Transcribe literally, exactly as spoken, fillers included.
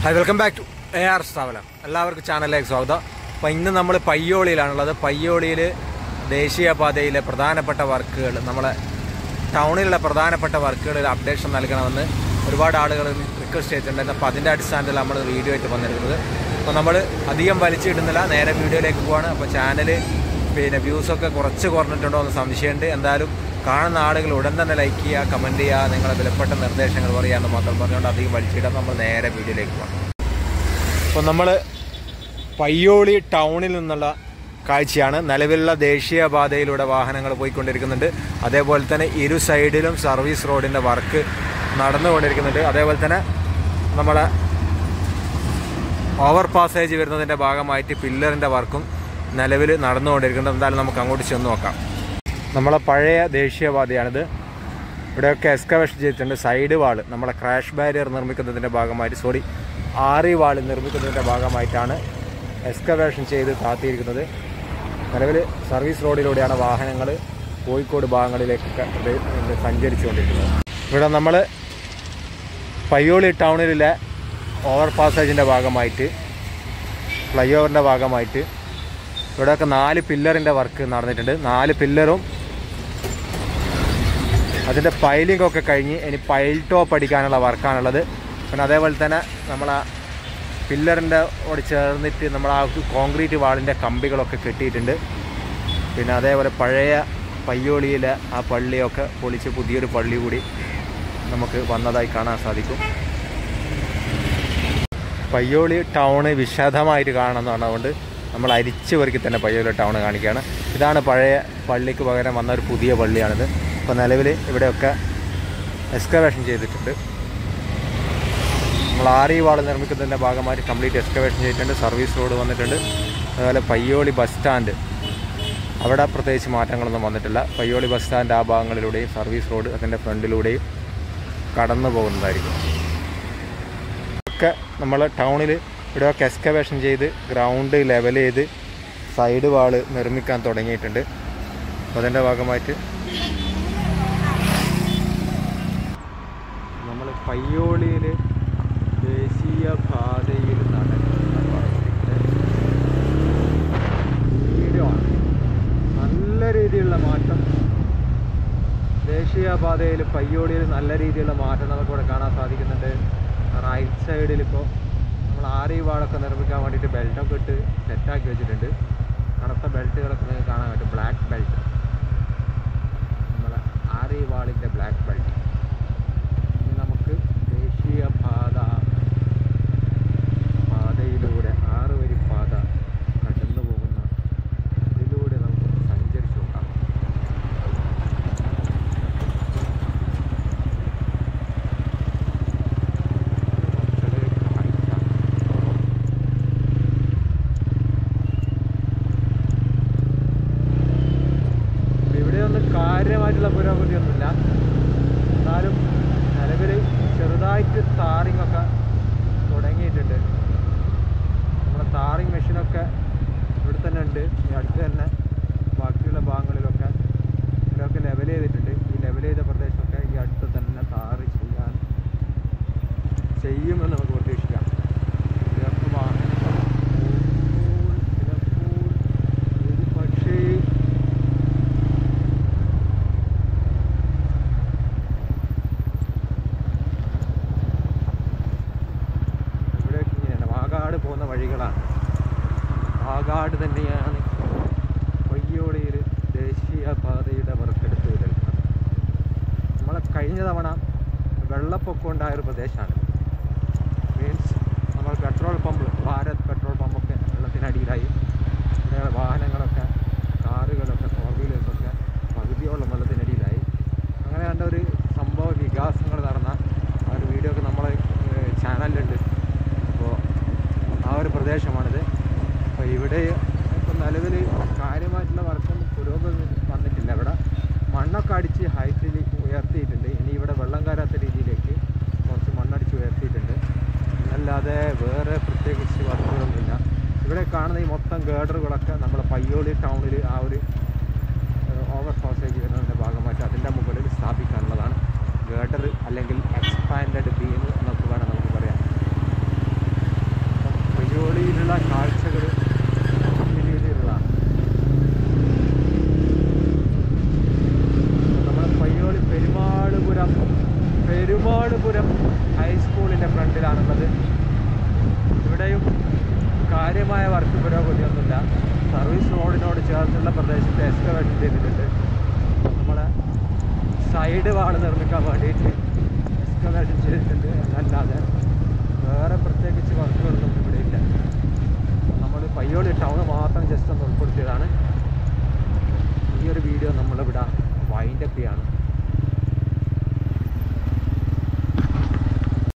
Hi, welcome back to A R സ്ഥാപനം. എല്ലാവർക്കും ചാനലിലേക്ക് സ്വാഗതം. അപ്പോൾ ഇന്ന് നമ്മൾ പയ്യോളിയിലാണുള്ളത്. പയ്യോളിയിൽ ദേശീയപാതയിലെ പ്രധാനപ്പെട്ട വർക്കുകൾ, നമ്മളെ ടൗണിലുള്ള പ്രധാനപ്പെട്ട വർക്കുകളിൽ അപ്ഡേഷൻ നൽകണമെന്ന് ഒരുപാട് ആളുകൾ റിക്വസ്റ്റ് ചെയ്തിട്ടുണ്ടായിരുന്നു. അപ്പോൾ അതിൻ്റെ അടിസ്ഥാനത്തിൽ നമ്മൾ വീഡിയോ ആയിട്ട് വന്നിരിക്കുന്നത്. അപ്പോൾ നമ്മൾ അധികം വലിച്ചിടുന്നില്ല, നേരെ വീഡിയോയിലേക്ക് പോവാണ്. അപ്പോൾ ചാനൽ പിന്നെ വ്യൂസൊക്കെ കുറച്ച് കുറഞ്ഞിട്ടുണ്ടോ എന്ന് സംശയമുണ്ട്. എന്തായാലും കാണുന്ന ആളുകൾ ഉടൻ തന്നെ ലൈക്ക് ചെയ്യുക, കമൻറ്റ് ചെയ്യുക, നിങ്ങളെ വിലപ്പെട്ട നിർദ്ദേശങ്ങൾ പറയാമെന്ന് മാത്രം പറഞ്ഞുകൊണ്ട് അധികം വലിച്ചിടാം. നമ്മൾ നേരെ വീഡിയോയിലേക്ക് പോകാം. അപ്പോൾ നമ്മൾ പയ്യോളി ടൗണിൽ നിന്നുള്ള കാഴ്ചയാണ്. നിലവിലുള്ള ദേശീയപാതയിലൂടെ വാഹനങ്ങൾ പോയിക്കൊണ്ടിരിക്കുന്നുണ്ട്. അതേപോലെ തന്നെ ഇരു സൈഡിലും സർവീസ് റോഡിൻ്റെ വർക്ക് നടന്നുകൊണ്ടിരിക്കുന്നുണ്ട്. അതേപോലെ തന്നെ നമ്മളെ ഓവർ പാസേജ് വരുന്നതിൻ്റെ ഭാഗമായിട്ട് പില്ലറിൻ്റെ വർക്കും നിലവിൽ നടന്നുകൊണ്ടിരിക്കുന്നുണ്ട്. എന്തായാലും നമുക്ക് അങ്ങോട്ട് ചെന്ന് നോക്കാം. നമ്മളെ പഴയ ദേശീയപാതയാണിത്. ഇവിടെയൊക്കെ എക്സ്കവേഷൻ ചെയ്തിട്ടുണ്ട്. സൈഡ് വാള്, നമ്മളെ ക്രാഷ് ബാരിയർ നിർമ്മിക്കുന്നതിൻ്റെ ഭാഗമായിട്ട് സോറി ആറി വാള് നിർമ്മിക്കുന്നതിൻ്റെ ഭാഗമായിട്ടാണ് എക്സ്കവേഷൻ ചെയ്ത് താത്തിയിരിക്കുന്നത്. നിലവിൽ സർവീസ് റോഡിലൂടെയാണ് വാഹനങ്ങൾ കോഴിക്കോട് ഭാഗങ്ങളിലേക്ക് സഞ്ചരിച്ചുകൊണ്ടിരിക്കുന്നത്. ഇവിടെ നമ്മൾ പയ്യോളി ടൗണിലെ ഓവർ പാസേജിൻ്റെ ഭാഗമായിട്ട്, ഫ്ലൈ ഓവറിൻ്റെ ഭാഗമായിട്ട് ഇവിടെയൊക്കെ നാല് പില്ലറിൻ്റെ വർക്ക് നടന്നിട്ടുണ്ട്. നാല് പില്ലറും അതിൻ്റെ പൈലിങ്ങൊക്കെ കഴിഞ്ഞ് ഇനി പൈൽ ടോപ്പ് അടിക്കാനുള്ള വർക്കാണുള്ളത്. പിന്നെ അതേപോലെ തന്നെ നമ്മളാ പില്ലറിൻ്റെ ഓട് ചേർന്നിട്ട് നമ്മൾ ആ കോൺക്രീറ്റ് വാളിൻ്റെ കമ്പികളൊക്കെ കെട്ടിയിട്ടുണ്ട്. പിന്നെ അതേപോലെ പഴയ പയ്യോളിയിലെ ആ പള്ളിയൊക്കെ പൊളിച്ച് പുതിയൊരു പള്ളി കൂടി നമുക്ക് വന്നതായി കാണാൻ സാധിക്കും. പയ്യോളി ടൗണ് വിശദമായിട്ട് കാണണമെന്നാണ്, അതുകൊണ്ട് നമ്മൾ അരിച്ചു പെറുക്കി തന്നെ പയ്യോളി ടൗൺ കാണിക്കുകയാണ്. ഇതാണ് പഴയ പള്ളിക്ക് പകരം വന്ന ഒരു പുതിയ പള്ളിയാണിത്. ഇപ്പോൾ നിലവിൽ ഇവിടെയൊക്കെ എക്സ്കവേഷൻ ചെയ്തിട്ടുണ്ട്. നമ്മൾ ആറി വാൾ നിർമ്മിക്കുന്നതിൻ്റെ ഭാഗമായിട്ട് കംപ്ലീറ്റ് എക്സ്കവേഷൻ ചെയ്തിട്ടുണ്ട്. സർവീസ് റോഡ് വന്നിട്ടുണ്ട്. അതുപോലെ പയ്യോളി ബസ് സ്റ്റാൻഡ്, അവിടെ പ്രത്യേകിച്ച് മാറ്റങ്ങളൊന്നും വന്നിട്ടില്ല. പയ്യോളി ബസ് സ്റ്റാൻഡ് ആ ഭാഗങ്ങളിലൂടെയും സർവീസ് റോഡ് അതിൻ്റെ ഫ്രണ്ടിലൂടെയും കടന്നു പോകുന്നതായിരിക്കും. ഒക്കെ നമ്മൾ ടൗണിൽ ഇവിടെയൊക്കെ എക്സ്കവേഷൻ ചെയ്ത് ഗ്രൗണ്ട് ലെവൽ ചെയ്ത് സൈഡ് വാള് നിർമ്മിക്കാൻ തുടങ്ങിയിട്ടുണ്ട്. അപ്പോൾ അതിൻ്റെ ഭാഗമായിട്ട് നമ്മൾ പയ്യോളിയിൽ ദേശീയപാതയിൽ നടക്കുന്ന വീഡിയോ ആണ്. നല്ല രീതിയിലുള്ള മാറ്റം ദേശീയപാതയിൽ പയ്യോളിയിൽ നല്ല രീതിയിലുള്ള മാറ്റം നമുക്കിവിടെ കാണാൻ സാധിക്കുന്നുണ്ട്. റൈറ്റ് സൈഡിലിപ്പോൾ നമ്മൾ ആറി വാളൊക്കെ നിർമ്മിക്കാൻ വേണ്ടിയിട്ട് ബെൽറ്റൊക്കെ ഇട്ട് സെറ്റാക്കി വെച്ചിട്ടുണ്ട്. കറുത്ത ബെൽറ്റുകളൊക്കെ നിങ്ങൾക്ക് കാണാൻ പറ്റും. ബ്ലാക്ക് ബെൽറ്റ്, നമ്മളെ ആറി വാളിൻ്റെ ബ്ലാക്ക് ബെൽറ്റ്. ഇനി നമുക്ക് ദേശീയപാത പാതയിലൂടെ ആറ് വരി പാത കടന്നു പോകുന്ന അതിലൂടെ നമുക്ക് സഞ്ചരിച്ചു നോക്കാം. കാര്യമായിട്ടുള്ള പുരോഗതിയൊന്നുമില്ല. എന്നാലും നിലവിൽ ചെറുതായിട്ട് താറിങ്ങൊക്കെ തുടങ്ങിയിട്ടുണ്ട്. നമ്മുടെ താറിങ് മെഷീനൊക്കെ ഇവിടെ തന്നെ ഉണ്ട്. ഈ അടുത്ത് തന്നെ ബാക്കിയുള്ള ഭാഗങ്ങളിലൊക്കെ ഇവിടെയൊക്കെ ലെവൽ ചെയ്തിട്ടുണ്ട്. ഈ ലെവൽ ചെയ്ത പ്രദേശമൊക്കെ ഈ അടുത്ത് തന്നെ താറ് ചെയ്യാൻ ചെയ്യുമെന്ന് നമുക്ക് പ്രതീക്ഷിക്കാം. ചിലപ്പോൾ വാഹനങ്ങൾ ചിലപ്പോൾ ഒരു പക്ഷേ പോകുന്ന വഴികളാണ്. വാഗാട് തന്നെയാണ് പയ്യോളിയിൽ ദേശീയപാതയുടെ വർക്കെടുത്ത് വരുന്നത്. നമ്മളെ കഴിഞ്ഞ തവണ വെള്ളപ്പൊക്കം ഉണ്ടായ ഒരു പ്രദേശമാണ്. മീൻസ് നമ്മൾ പെട്രോൾ പമ്പ്, ഭാരത് പെട്രോൾ പമ്പൊക്കെ വെള്ളത്തിനടിയിലായി. ഇവിടെ വാഹനങ്ങളൊക്കെ, കാറുകളൊക്കെ, ഫോർ വീലേഴ്സൊക്കെ പകുതിയോളം വെള്ളത്തിനടിയിലായി. അങ്ങനെ കണ്ട ഒരു സംഭവ വികാസങ്ങൾ നടന്ന ആ ഒരു വീഡിയോ ഒക്കെ നമ്മളെ ചാനലിലുണ്ട്. അപ്പോൾ ആ ഒരു പ്രദേശമാണിത്. അപ്പോൾ ഇവിടെ ഇപ്പോൾ നിലവിൽ കാര്യമായിട്ടുള്ള വർക്കൊന്നും പുരോഗതി വന്നിട്ടില്ല. ഇവിടെ മണ്ണൊക്കെ അടിച്ച് ഹൈറ്റിൽ ഉയർത്തിയിട്ടുണ്ട്. ഇനി ഇവിടെ വെള്ളം കയറാത്ത രീതിയിലേക്ക് കുറച്ച് മണ്ണടിച്ച് ഉയർത്തിയിട്ടുണ്ട്. അല്ലാതെ വേറെ പ്രത്യേകിച്ച് വർക്കുകളൊന്നുമില്ല. ഇവിടെ കാണുന്ന ഈ മൊത്തം ഗേഡറുകളൊക്കെ നമ്മുടെ പയ്യോളി ടൗണിൽ ആ ഒരു ഓവർ പാസേജ് വരുന്നതിൻ്റെ ഭാഗമായിട്ട് അതിൻ്റെ മുകളിൽ സ്ഥാപിക്കാനുള്ളതാണ്. ഗേഡർ അല്ലെങ്കിൽ എക്സ്പാൻഡഡ് ബീം എന്നൊക്കെ വേണം നമുക്ക് പറയാം. തിരുവനന്തപുരം പെരുമാളുപുരം ഹൈസ്കൂളിൻ്റെ ഫ്രണ്ടിലാണുള്ളത്. ഇവിടെയും കാര്യമായ വർക്ക് പുരോഗതിയൊന്നുമില്ല. സർവീസ് റോഡിനോട് ചേർന്നുള്ള പ്രദേശത്ത് എക്സ്കവേഷൻ ചെയ്തിട്ടുണ്ട്. നമ്മളെ സൈഡ് വാൾ നിർമ്മിക്കാൻ വേണ്ടിയിട്ട് എക്സ്കവേഷൻ ചെയ്തിട്ടുണ്ട് എന്നല്ലാതെ വേറെ പ്രത്യേകിച്ച് വർക്കുകളൊന്നും ഇവിടെ ഇല്ല. നമ്മൾ പയ്യോളി ടൗൺ മാത്രം ജസ്റ്റ് ഒന്ന് ഉൾപ്പെടുത്തിയതാണ്. ഈ ഒരു വീഡിയോ നമ്മളിവിടെ വൈൻഡപ്പ് ചെയ്യാണ്.